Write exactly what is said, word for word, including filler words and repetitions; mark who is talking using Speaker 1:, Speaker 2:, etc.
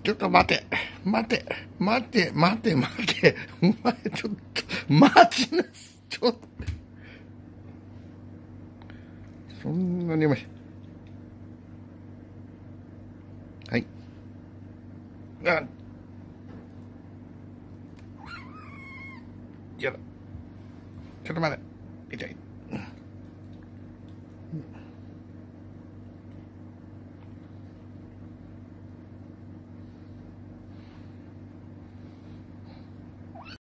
Speaker 1: ちょっと待て。待て。待て。待て。待て。お前、ちょっと、待ちなさい。ちょっと。そんなにうまい。はい。あ、やだ。ちょっと待て。痛い。